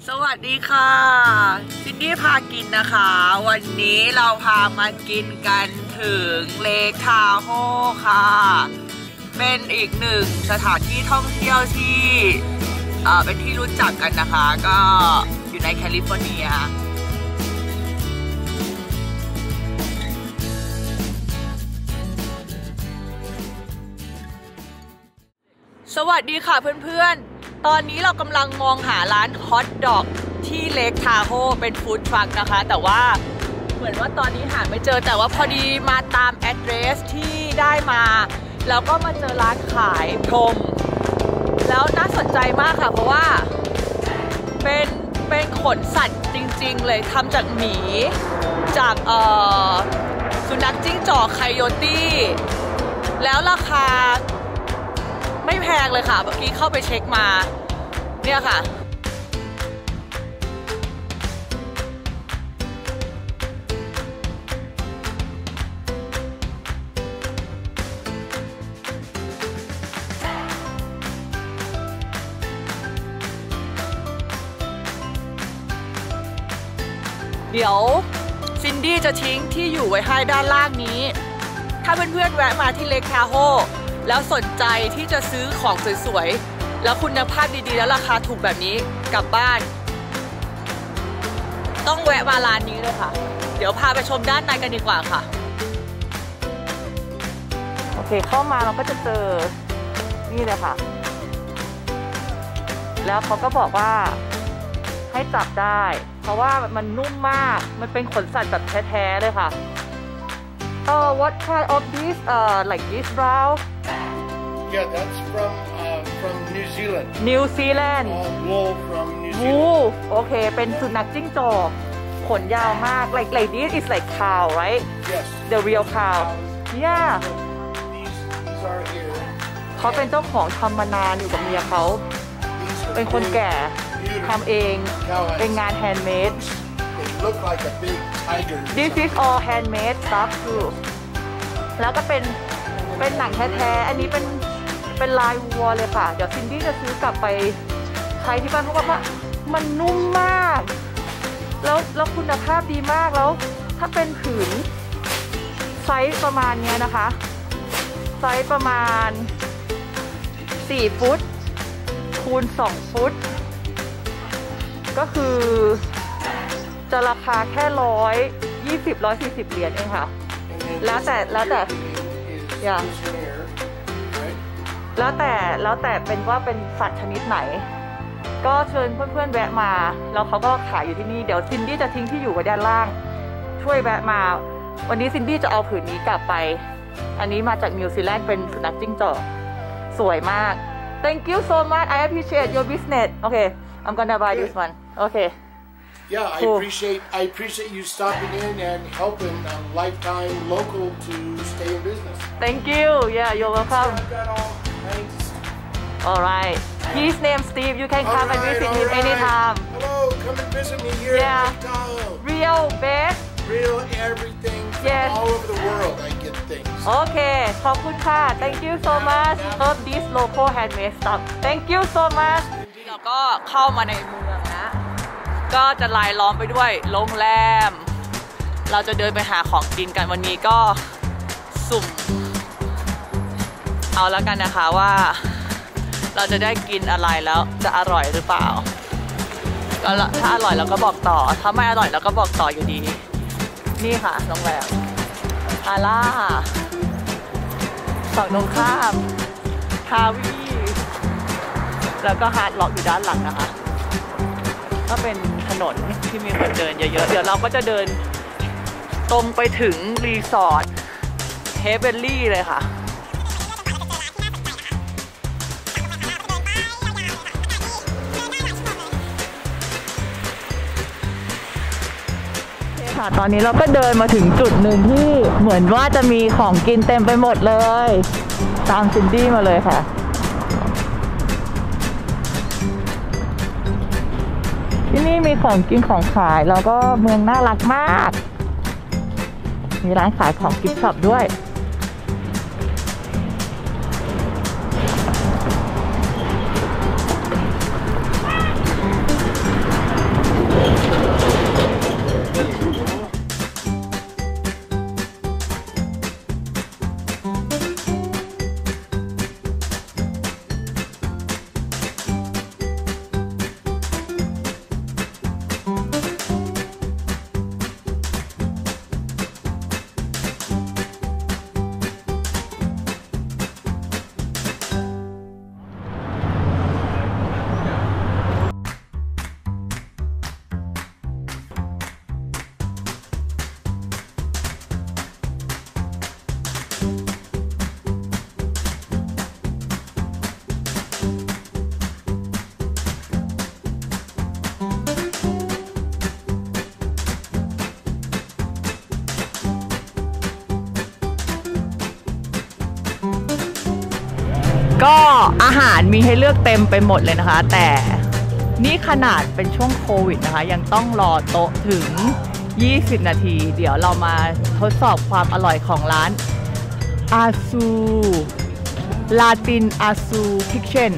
สวัสดีค่ะซินดี้พากินนะคะวันนี้เราพามากินกันถึงเลคทาโฮค่ะเป็นอีกหนึ่งสถานที่ท่องเที่ยวที่เป็นที่รู้จักกันนะคะก็อยู่ในแคลิฟอร์เนียสวัสดีค่ะเพื่อนๆตอนนี้เรากำลังมองหาร้านฮอทดอกที่เลคทาโฮเป็นฟู้ดทรัคนะคะแต่ว่าเหมือนว่าตอนนี้หาไม่เจอแต่ว่าพอดีมาตามแอดเดรสที่ได้มาแล้วก็มาเจอร้านขายพรมแล้วน่าสนใจมากค่ะเพราะว่าเป็นขนสัตว์จริงๆเลยทำจากหมีจากสุนัขจิ้งจอกไคโยตี้แล้วราคาไม่แพงเลยค่ะเมื่อกี้เข้าไปเช็คมาเนี่ยค่ะเดี๋ยวซินดี้จะทิ้งที่อยู่ไว้ให้ด้านล่างนี้ถ้าเพื่อนๆแวะมาที่เลคทาโฮแล้วสนใจที่จะซื้อของสวยๆแล้วคุณภาพดีๆแล้วราคาถูกแบบนี้กลับบ้านต้องแวะมาร้านนี้เลยค่ะเดี๋ยวพาไปชมด้านในกันดีกว่าค่ะโอเคเข้ามาเราก็จะเจอนี่เลยค่ะแล้วเขาก็บอกว่าให้จับได้เพราะว่ามันนุ่มมากมันเป็นขนสัตว์แบบแท้ๆเลยค่ะwhat kind of this like this brown Yeah, that's from New Zealand. New Zealand. Wool from New Zealand. Wool. โอเคเป็นสุนัขจิ้งจอกขนยาวมาก like this is like cow, right? Yes. The real cow. Yeah. These are here. เขาเป็นเจ้าของทำมานานอยู่กับเมียเขาเป็นคนแก่ทำเองเป็นงาน handmade. They look like a big tiger. This is all handmade stuff too. แล้วก็เป็นหนังแท้ๆอันนี้เป็นลายวัวเลยค่ะเดี๋ยวซินดี้จะซื้อกลับไปใช้ที่บ้านเพราะว่ามันนุ่มมากแล้วคุณภาพดีมากแล้วถ้าเป็นผืนไซส์ประมาณนี้นะคะไซส์ประมาณ4 ฟุตคูณ2 ฟุตก็คือจะราคาแค่140 เหรียญเองค่ะแล้วแต่อย่างแล้วแต่เป็นว่าเป็นสัตว์ชนิดไหนก็เชิญเพื่อนๆแวะมาแล้วเขาก็ขายอยู่ที่นี่เดี๋ยวซินดี้จะทิ้งที่อยู่ไว้ด้านล่างช่วยแวะมาวันนี้ซินดี้จะเอาผืนนี้กลับไปอันนี้มาจากนิวซีแลนด์เป็นสุนัขจิ้งจอกสวยมาก Thank you so much I appreciate your business Okay I'm gonna buy this one Okay Yeah, I appreciate you stopping in and helping Lifetime Local to stay in business. Thank you. Yeah, you're welcome. Thanks. All right. His name Steve. You can come and visit him anytime. Hello, come and visit me here. Yeah. Real best. Real everything from Yes. all over the world. I get things. Okay. ขอบคุณค่ะ Thank you so much. Love this local handmade stuff. Thank you so much. เราก็เข้ามาในเมืองนะก็จะลายล้อมไปด้วยโรงแรมเราจะเดินไปหาของกินกันวันนี้ก็สุ่มเอาแล้วกันนะคะว่าเราจะได้กินอะไรแล้วจะอร่อยหรือเปล่าก็ถ้าอร่อยเราก็บอกต่อถ้าไม่อร่อยเราก็บอกต่ออยู่ดีนี่ค่ะโรงแรมอาล่าฝั่งตรงข้ามฮาวีแล้วก็ฮาร์ดล็อกอยู่ด้านหลังนะคะก็เป็นถนนที่มีคนเดินเยอะๆเดี๋ยวเราก็จะเดินตรงไปถึงรีสอร์ทเฮเบนลี่เลยค่ะค่ะตอนนี้เราก็เดินมาถึงจุดหนึ่งที่เหมือนว่าจะมีของกินเต็มไปหมดเลยตามซินดี้มาเลยค่ะที่นี่มีของกินของขายแล้วก็เมืองน่ารักมากมีร้านขายของกิฟต์ช็อปด้วยเก็อาหารมีให้เลือกเต็มไปหมดเลยนะคะ แต่นี่ขนาดเป็นช่วงโควิดนะคะยังต้องรอโต๊ะถึง20 นาทีเดี๋ยวเรามาทดสอบความอร่อยของร้านอาซูลาตินอาซูคิทเช่น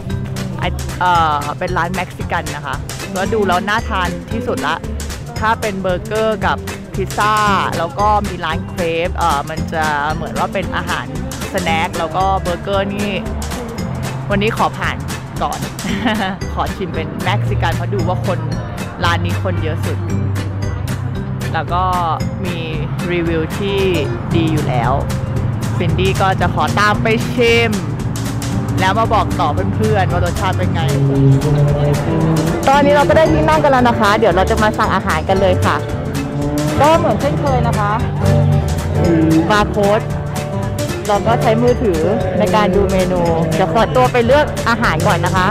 เป็นร้านเม็กซิกันนะคะแล้วดูแล้วน่าทานที่สุดละถ้าเป็นเบอร์เกอร์กับพิซซ่าแล้วก็มีร้านเครปมันจะเหมือนว่าเป็นอาหารสแน็คแล้วก็เบอร์เกอร์นี่วันนี้ขอผ่านก่อน ขอชิมเป็นเม็กซิกันเพราะดูว่าคนร้านนี้คนเยอะสุดแล้วก็มีรีวิวที่ดีอยู่แล้วซินดี้ก็จะขอตามไปชิมแล้วมาบอกต่อเพื่อนๆว่ารสชาติเป็นไงตอนนี้เราก็ได้ที่นั่งกันแล้วนะคะเดี๋ยวเราจะมาสั่งอาหารกันเลยค่ะก็เหมือนเช่นเคยนะคะบาร์โค้ดเราก็ใช้มือถือในการดูเมนูเดี๋ยวขอตัวไปเลือกอาหารก่อนนะคะ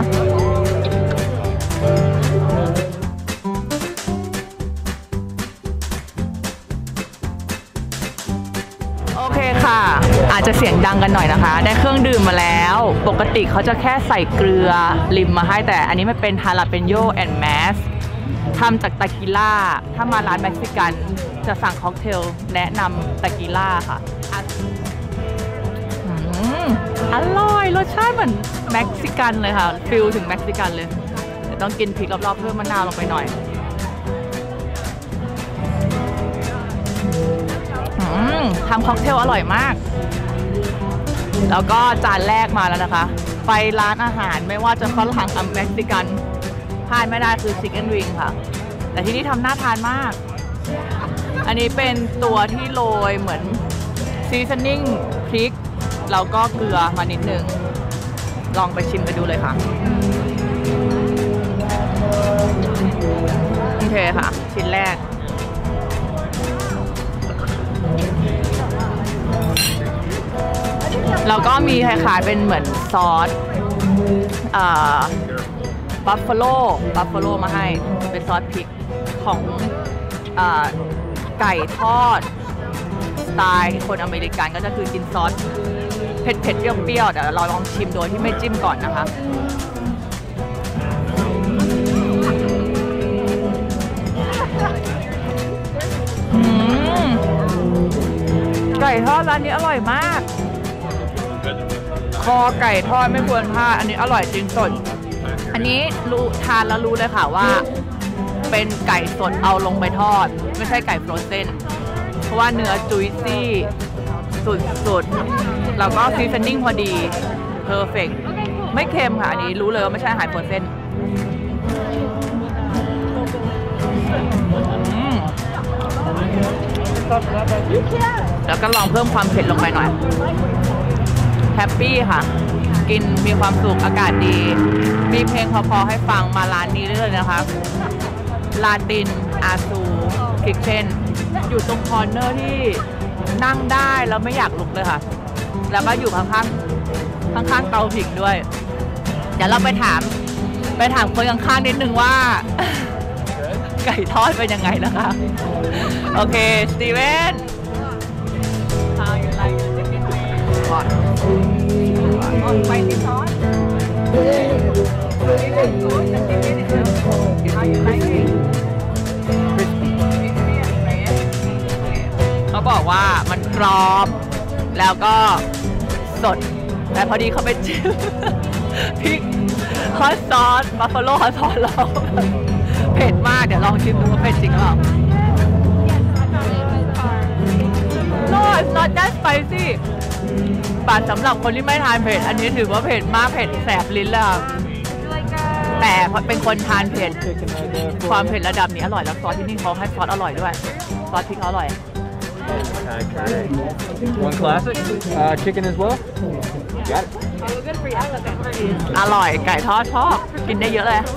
โอเคค่ะอาจจะเสียงดังกันหน่อยนะคะได้เครื่องดื่มมาแล้วปกติเขาจะแค่ใส่เกลือลิมมาให้แต่อันนี้มันเป็นฮาลาเปโยแอนด์แมสทำจากตากิล่าถ้ามาร้านเม็กซิกันจะสั่งค็อกเทลแนะนำตากิล่าค่ะอร่อยรสชาติเหมือนเม็กซิกันเลยค่ะฟิลถึงเม็กซิกันเลยแต่ต้องกินพริกรอบๆเพิ่มมะนาวลงไปหน่อยทำค็อกเทลอร่อยมากแล้วก็จานแรกมาแล้วนะคะไปร้านอาหารไม่ว่าจะฝรั่งกับเม็กซิกันพลาดไม่ได้คือชิคเก้นวิงค่ะแต่ที่นี่ทำน่าทานมากอันนี้เป็นตัวที่โรยเหมือนซีซันนิ่งพริกแล้วก็เกลือมานิดนึงลองไปชิมไปดูเลยค่ะโอเคค่ะชิ้นแรกแล้วก็มีคล้ายๆเป็นเหมือนซอสบัฟฟาโลมาให้เป็นซอสพริกของไก่ทอดสไตล์คนอเมริกันก็จะคือกินซอสเผ็ดเปรี้ยวๆแต่เราลองชิมโดยที่ไม่จิ้มก่อนนะคะไก่ทอดร้านนี้อร่อยมากคอไก่ทอดไม่ควรพลาดอันนี้อร่อยจริงสดอันนี้รู้ทานแล้วรู้เลยค่ะว่าเป็นไก่สดเอาลงไปทอดไม่ใช่ไก่โฟรเซนเพราะว่าเนื้อจุยซี่สุดๆแล้วก็ซีซันนิ่งพอดีเพอร์เฟกต์ไม่เค็มค่ะอันนี้รู้เลยว่าไม่ใช่อาหารโฟรเซนแล้วก็ลองเพิ่มความเผ็ดลงไปหน่อยแฮปปี้ค่ะกินมีความสุขอากาศดีมีเพลงพอๆให้ฟังมาร้านนี้เลยนะคะลาตินอาซูคิทเช่นอยู่ตรงคอร์เนอร์ที่นั่งได้แล้วไม่อยากลุกเลยค่ะแล้วก็อยู่ข้างเตาผิงด้วยเดี๋ยวเราไปถามคนข้างๆนิดนึงว่าไก่ทอดเป็นยังไงนะคะโอเคสตีเวน How you like the chicken wing? On spicy sauce? Very good. The chicken is how you like it? Crispy and fresh. เขาบอกว่ามันกรอบแล้วก็สดแต่พอดีเขาไปจิ้มพริกฮอตซอสบัฟฟาโลฮอตซอสเราเผ็ดมากเดี๋ยวลองชิมดูว่าเผ็ดจริงหรือเปล่า No it's not that spicy แต่สำหรับคนที่ไม่ทานเผ็ดอันนี้ถือว่าเผ็ดมากเผ็ดแสบลิ้นเลยแต่เป็นคนทานเผ็ดความเผ็ดระดับนี้อร่อยแล้วซอสที่นี่เขาให้ซอสอร่อยด้วยซอสพริกเขาอร่อย One classic chicken as well. Got it. อร่อยไก่ทอดชอบกินได้เยอะเลย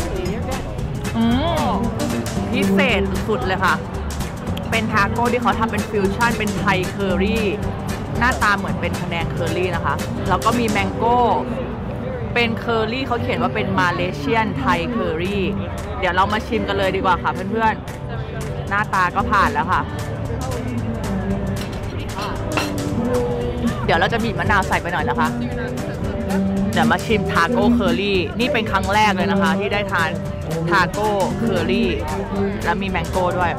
พิเศษสุดเลยค่ะเป็นทาโก้ที่เขาทำเป็นฟิวชั่นเป็นไทยเคอรี่หน้าตาเหมือนเป็นพะแนงเคอรี่นะคะแล้วก็มีแมงโก้เป็นเคอรี่เขาเขียนว่าเป็นมาเลเซียนไทยเคอรี่เดี๋ยวเรามาชิมกันเลยดีกว่าค่ะเพื่อนๆหน้าตาก็ผ่านแล้วค่ะเดี๋ยวเราจะบีบมะนาวใส่ไปหน่อยนะคะเดี๋ยวมาชิมทาโก้เคอรี่นี่เป็นครั้งแรกเลยนะคะที่ได้ทานทาโก้เคอรี่แล้วมีแมงโก้ด้วย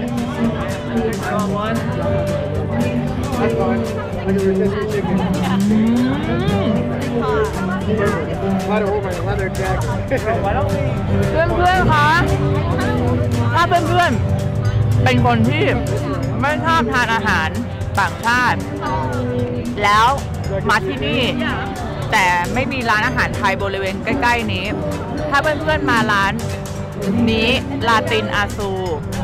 เพื่อนๆคะถ้าเพื่อนๆเป็นคนที่ไม่ชอบทานอาหารต่างชาติแล้วมาที่นี่แต่ไม่มีร้านอาหารไทยบริเวณใกล้ๆนี้ถ้าเพื่อนๆมาร้านนี้ลาตินอาซู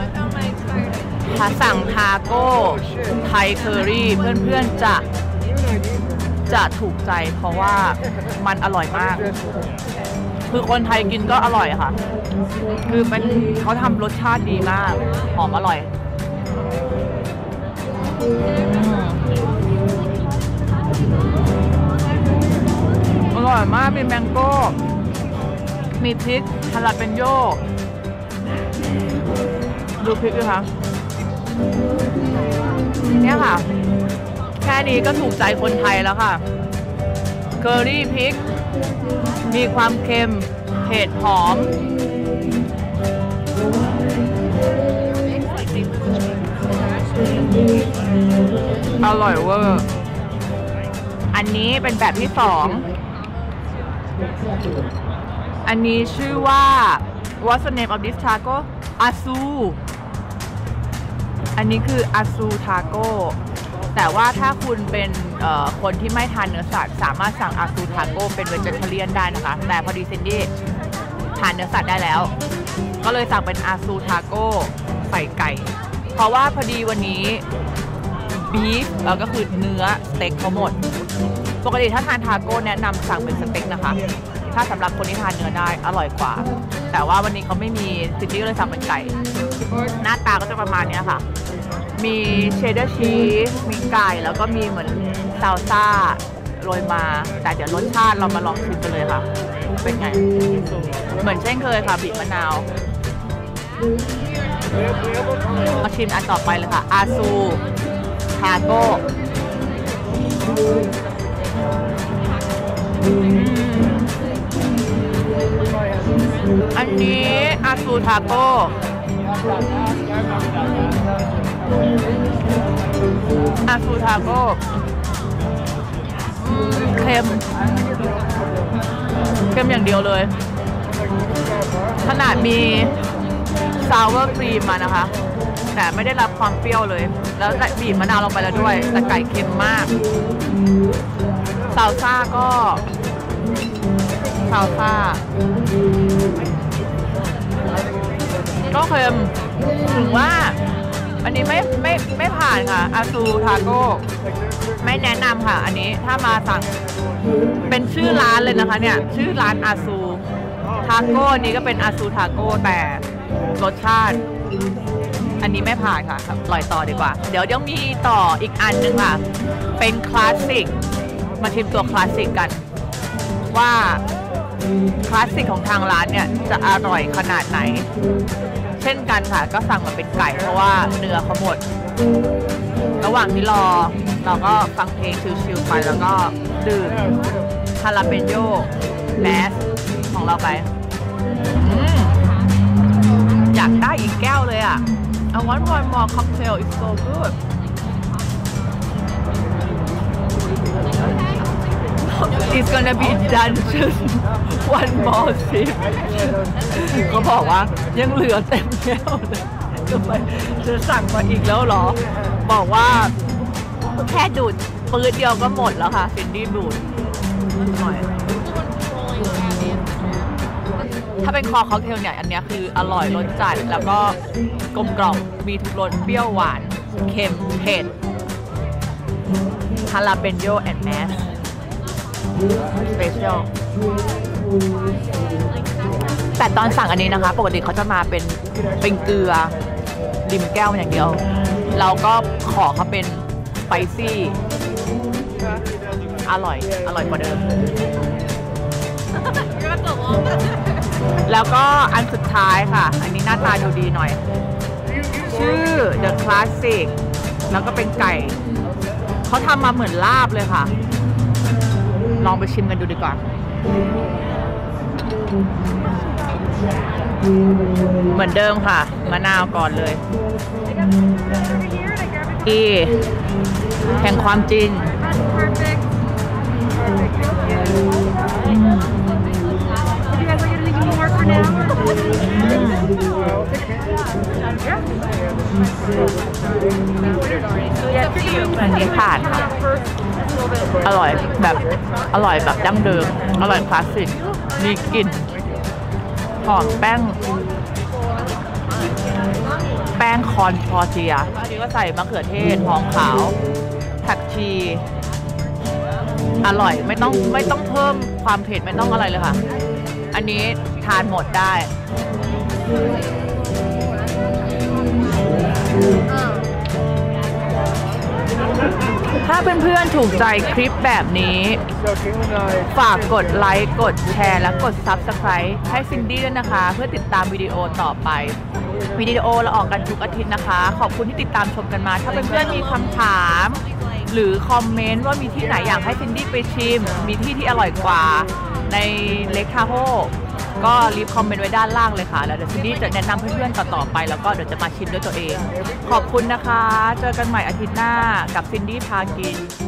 สั่งทาโก้ไทยเคอรี่เพื่อนๆจะถูกใจเพราะว่ามันอร่อยมากคือคนไทยกินก็อร่อยค่ะคือเป็นเขาทำรสชาติดีมากหอมอร่อยอร่อยมากมีแมงโก้มีพริกฮาลาเปนโยดูพริกด้วยค่ะเนี่ยค่ะแค่นี้ก็ถูกใจคนไทยแล้วค่ะเคอรี่พริกมีความเค็มเผ็ดหอมอร่อยเวอร์อันนี้เป็นแบบที่2อันนี้ชื่อว่า What's the name of this taco? Asu อันนี้คือ Asu Taco แต่ว่าถ้าคุณเป็นคนที่ไม่ทานเนื้อสัตว์สามารถสั่ง Asu Taco เป็น vegetarian ได้นะคะแต่พอดีซินดี้ทานเนื้อสัตว์ได้แล้วก็เลยสั่งเป็น Asu Taco ใส่ไก่เพราะว่าพอดีวันนี้บีฟก็คือเนื้อสเต็กเขาหมดปกติถ้าทานทาโก้แนะนำสั่งเป็นสเต็กนะคะถ้าสำหรับคนที่ทานเนื้อได้อร่อยกว่าแต่ว่าวันนี้เขาไม่มีซินดี้ก็เลยสั่งเป็นไก่หน้าตาก็จะประมาณนี้ค่ะมีเชดดาร์ชีสมีไก่แล้วก็มีเหมือนซาลซ่าโรยมาแต่เดี๋ยวรสชาติเรามาลองชิมกันเลยค่ะเป็นไงเหมือนเช่นเคยค่ะบีบมะนาวมาชิมอันต่อไปเลยค่ะอาซูทาโก้อันนี้อาซูทาโก้อาซูทาโก้เค็มอย่างเดียวเลยขนาดมีซาวเวอร์ครีมมานะคะแต่ไม่ได้รับความเปรี้ยวเลยแล้วบีบมะนาวลงไปแล้วด้วยแต่ไก่เค็มมากซาลซ่าก็เค็มถึงว่าอันนี้ไม่ผ่านค่ะอาซูทาโก้ไม่แนะนำค่ะอันนี้ถ้ามาสั่งเป็นชื่อร้านเลยนะคะเนี่ยชื่อร้านอาซูทาโก้นี้ก็เป็นอาซูทาโก้แต่รสชาติอันนี้ไม่ผ่านค่ะปล่อยต่อดีกว่าเดี๋ยวมีต่ออีกอันนึงค่ะเป็นคลาสสิกมาชิมตัวคลาสสิกกันว่าคลาสสิกของทางร้านเนี่ยจะอร่อยขนาดไหนเช่นกันค่ะก็สั่งมาเป็นไก่เพราะว่าเนื้อเขาหมดระหว่างที่รอเราก็ฟังเพลงชิลๆไปแล้วก็ดื่มฮาลาเปนโยแมสของเราไปอยากได้อีกแก้วเลยอ่ะ I want one more cocktail it's so good it's gonna be done just one more sip เขาบอกว่ายังเหลือเต็มแก้วเลยทำไมจะสั่งมาอีกแล้วหรอบอกว่าแค่ดูดปืนเดียวก็หมดแล้วค่ะซินดี้ดูดหน่อยถ้าเป็นคอค็อกเทลเนี่ยอันนี้คืออร่อยรสจัดแล้วก็กลมกล่อมมีทุกรสเปรี้ยวหวานเค็มเผ็ดฮาลาเปนโยแอนด์แมสสเปเชียลแต่ตอนสั่งอันนี้นะคะปกติเขาจะมาเป็นเกลือริมแก้วอย่างเดียวเราก็ขอเขาเป็นสไปซี่อร่อยกว่าเดิมแล้วก็อันสุดท้ายค่ะอันนี้หน้าตาดูดีหน่อยชื่อ The Classic แล้วก็เป็นไก่เขาทำมาเหมือนลาบเลยค่ะลองไปชิมกันดูดีกว่าเหมือนเดิมค่ะมะนาวก่อนเลยที่แห่งความจริงอันนี้ผ่านค่ะอร่อยแบบดั้งเดิมอร่อยคลาสสิกมีกลิ่นหอมแป้งคอนทอร์เตียอันนี้ก็ใส่มะเขือเทศหอมขาวผักชีอร่อยไม่ต้องเพิ่มความเผ็ดไม่ต้องอะไรเลยค่ะอันนี้ทานหมดได้ถ้าเพื่อนๆถูกใจคลิปแบบนี้ฝากกดไลค์กดแชร์และกด Subscribe ให้ซินดี้ด้วยนะคะเพื่อติดตามวิดีโอต่อไปวิดีโอเราออกกันทุกอาทิตย์นะคะขอบคุณที่ติดตามชมกันมาถ้าเพื่อนๆมีคำถามหรือคอมเมนต์ว่ามีที่ไหนอยากให้ซินดี้ไปชิมมีที่อร่อยกว่าในเลคทาโฮก็รีบคอมเมนต์ไว้ด้านล่างเลยค่ะแล้วเดี๋ยวซินดี้จะแนะนำเพื่อนๆต่อไปแล้วก็เดี๋ยวจะมาชิมด้วยตัวเองขอบคุณนะคะเจอกันใหม่อาทิตย์หน้ากับซินดี้พากิน